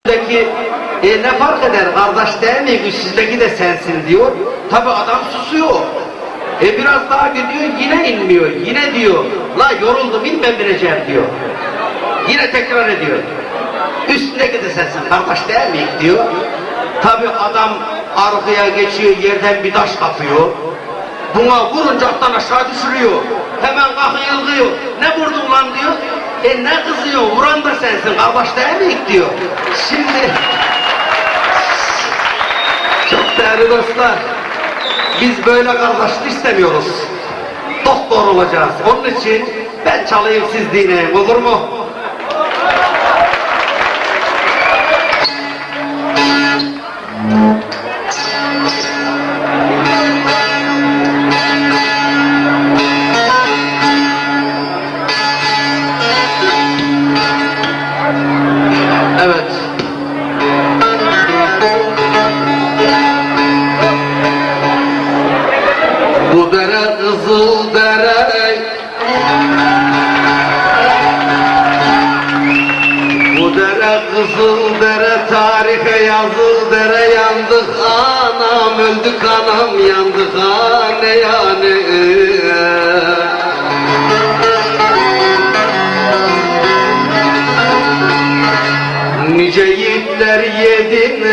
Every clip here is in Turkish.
Üstteki ne fark eder kardeş değil mi? Üstteki de sensin diyor. Tabi adam susuyor. Biraz daha gidiyor yine inmiyor. Yine diyor la yoruldum in ben bineceğim diyor. Yine tekrar ediyor. Üstündeki de sensin kardeş değil mi diyor. Tabi adam arkaya geçiyor yerden bir taş kapıyor. Buna vurunca attan aşağı düşürüyor. Hemen kalkıyor yılgıyor. Ne vurdun lan diyor. Ne kızıyor vuran da sensin kardeş değil mi diyor. Şimdi çok değerli dostlar, biz böyle kardeşlik istemiyoruz. Doktor olacağız. Onun için ben çalayım siz dinleyin, olur mu? Evet. Bu dere kızıl dere, bu dere kızıl dere, tarihe yazıl dere. Yandık anam, öldük anam, yandık hane yani. Nice yiğitler yedin,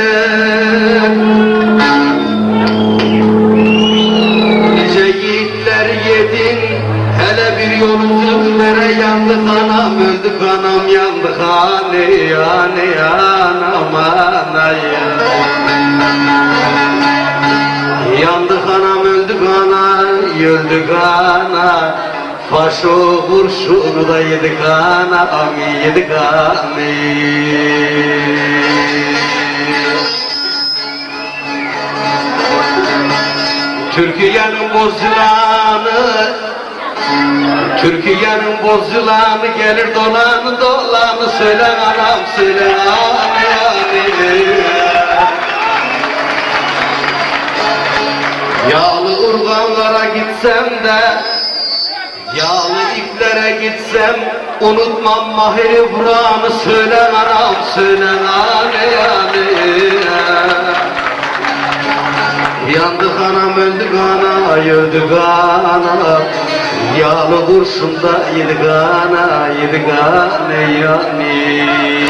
nice yiğitler yedin, hele bir yolculuklara. Yandık anam, öldük anam, yandık hane yani anam anaya. Yandık anam, öldük ana, öldük ana. Faşo kurşunu da yedik anam, yedik anam. Türkiye'nin bozulanı, Türkiye'nin bozulanı, gelir dolanı dolanı. Söyle anam, söyle anam. Yağlı urganlara gitsem de, yağlı iplere gitsem, unutmam mahiri buranı. Söyle anam, söyle anam. Yandık anam, öldük ana, öldük ana. Yağlı kurşunda yedik ana, yedik ana yani.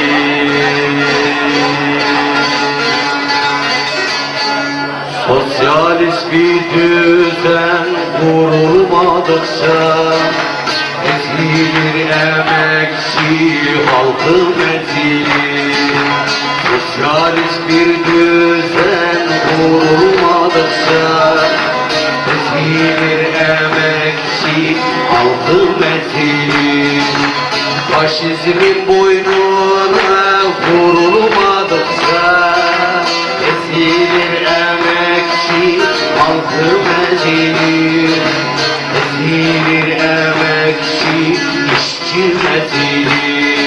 Sosyalist bir düzen kurulmadıkça, ezilir emekçi halkım ezilir. Sosyalist bir düzen kurulmadıkça, ezilir emekçi halkım ezilir. Faşizmin boynuna vurulmadıkça, ezilir emekçi halkım ezilir. Ezilir emekçi işçi ezilir.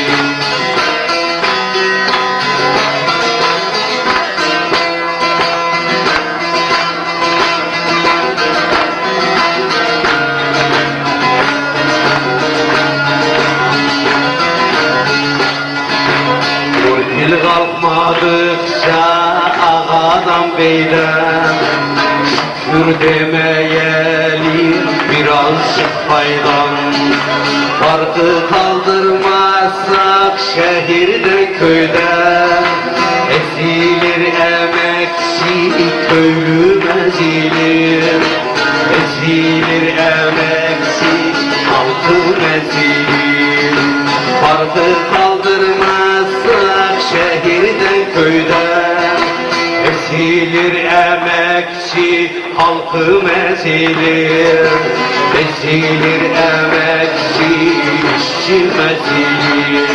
Dil kalkmadıkça ağadan beyden, şükür demeyelim birazcık faydan. Farkı kaldırmazsak şehirde köyde, ezilir emekçi köylü ezilir. Ezilir emekçi halkı ezilir. Farkı kaldırmazsak şehirden köyden, ezilir emekçi halkım ezilir. Ezilir emekçi işçi ezilir.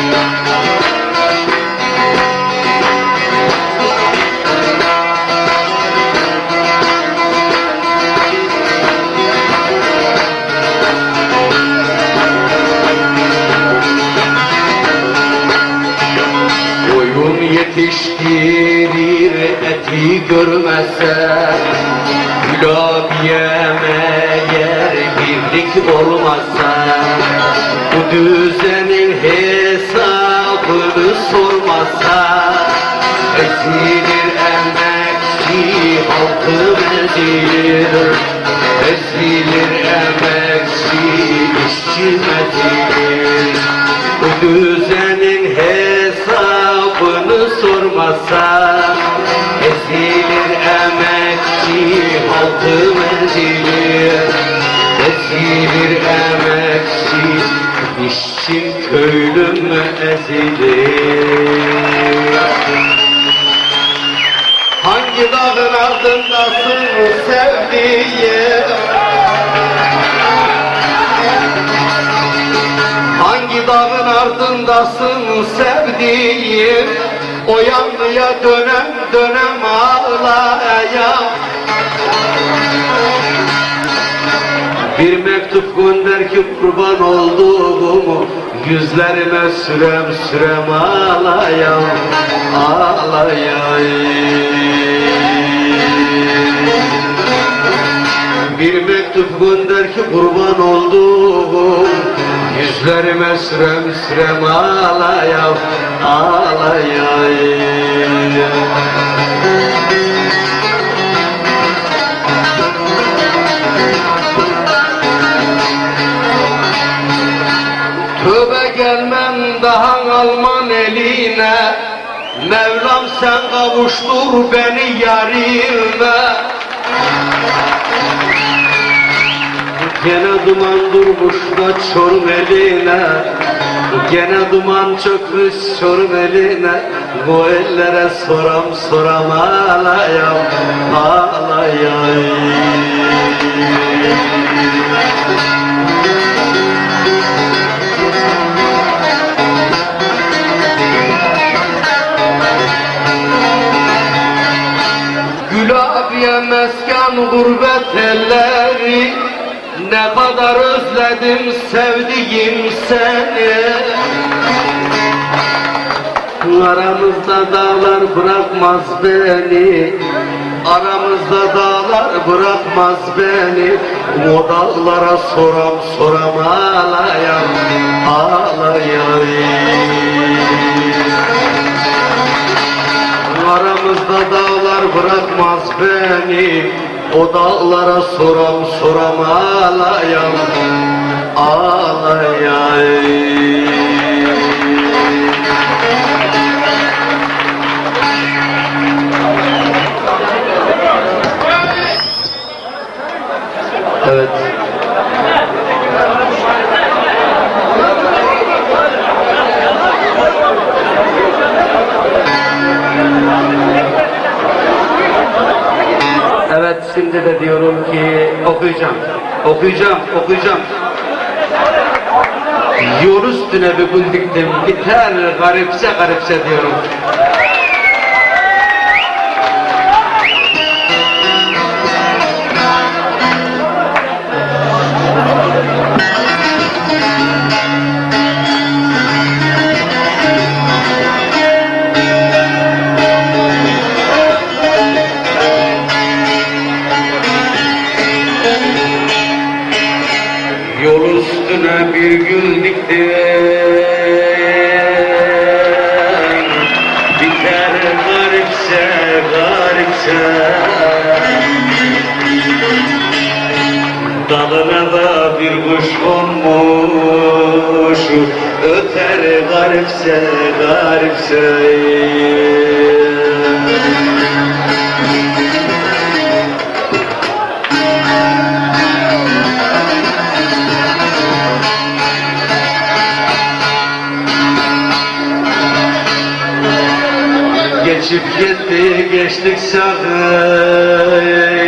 Yetiştirir eti görmezse, gülab yemeyer birlik olmazsa. Bu düzenin hesabını sormazsa, Ezilir emekçi halkım ezilir, ezilir emekçi işçi ezilir. Bu düzenin hesabını sormazsan ezilir emekçi halkım ezilir, ezilir emekçi işçim köylüm ezilir. Hangi dağın ardındasın sevdiğim? Hangi dağın ardındasın sevdiğim? O yanlıya dönem dönem ağlayam. Bir mektup gönder ki kurban olduğumu yüzlerime sürem sürem ağlayam, ağlayam. Bir mektup gönder ki kurban olduğum yüzlerime sürem sürem ağlayam, ağlayam. Tövbe gelmem daha Alman eline, Mevlam sen kavuştur beni yarime. Gene duman durmuş da Çorum eline, gene duman çökmüş Çorum eline. Bu ellere soram soram ağlayam, ağlayam. Gülhabiye mesken gurbet elleri, ne kadar özledim sevdiğim seni. Aramızda dağlar bırakmaz beni, aramızda dağlar bırakmaz beni. O dağlara soram soram ağlayam, ağlayam. Aramızda dağlar bırakmaz beni, o dağlara soram soram ağlayam, ağlayam. Evet. Evet, şimdi de diyorum ki okuyacağım. Yol üstüne bir gün diktim, biter garipse garipse diyorum. Yol üstüne bir gül diktim, biter garipse garipse. Dalına da bir kuş konmuş, öter garipse garipse. Geçip gitti geçtik sahip,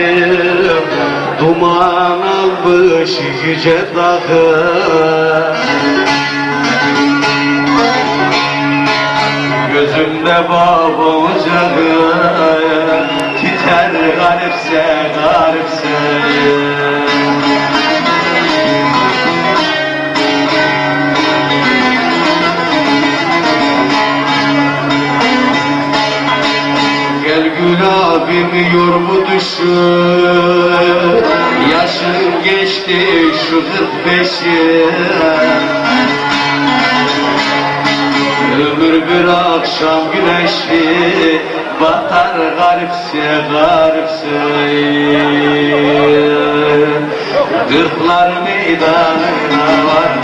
duman almış yüce dağı. Gözümde baba ocağı, titer garipse garipse. Gülabim yorgu düşür, yaşım geçti şu 45'i. Ömür bir akşam güneşi, batar garipse garipse. Kırklar meydanına var